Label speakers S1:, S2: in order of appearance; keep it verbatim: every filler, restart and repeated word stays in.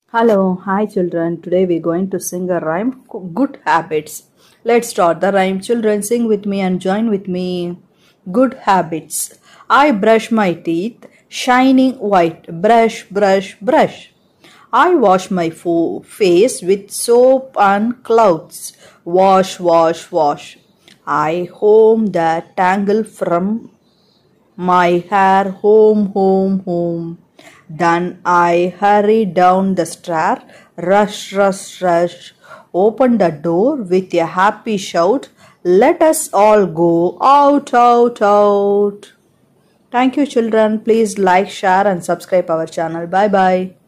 S1: Hello, hi children. Today we're going to sing a rhyme, Good Habits. Let's start the rhyme. Children, sing with me and join with me. Good habits. I brush my teeth, shining white. Brush, brush, brush. I wash my fo- face with soap and clouds. Wash, wash, wash. I comb the tangle from my hair. Home, home, home. Then I hurry down the stair, rush, rush, rush, open the door with a happy shout. Let us all go out, out, out. Thank you, children. Please like, share, and subscribe our channel. Bye bye.